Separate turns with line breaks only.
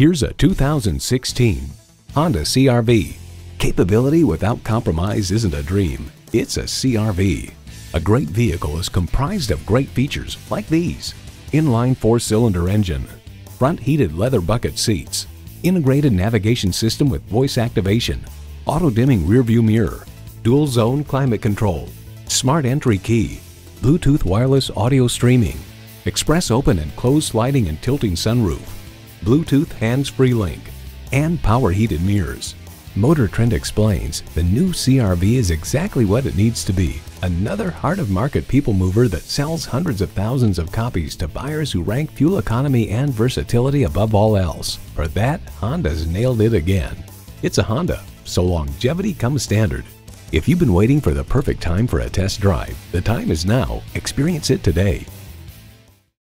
Here's a 2016 Honda CR-V. Capability without compromise isn't a dream, it's a CR-V. A great vehicle is comprised of great features like these: inline 4-cylinder engine, front heated leather bucket seats, integrated navigation system with voice activation, auto-dimming rearview mirror, dual zone climate control, smart entry key, Bluetooth wireless audio streaming, express open and closed sliding and tilting sunroof, Bluetooth hands-free link, and power heated mirrors. Motor Trend explains the new CR-V is exactly what it needs to be: another heart-of-market people mover that sells hundreds of thousands of copies to buyers who rank fuel economy and versatility above all else. For that, Honda's nailed it again. It's a Honda, so longevity comes standard. If you've been waiting for the perfect time for a test drive, the time is now. Experience it today.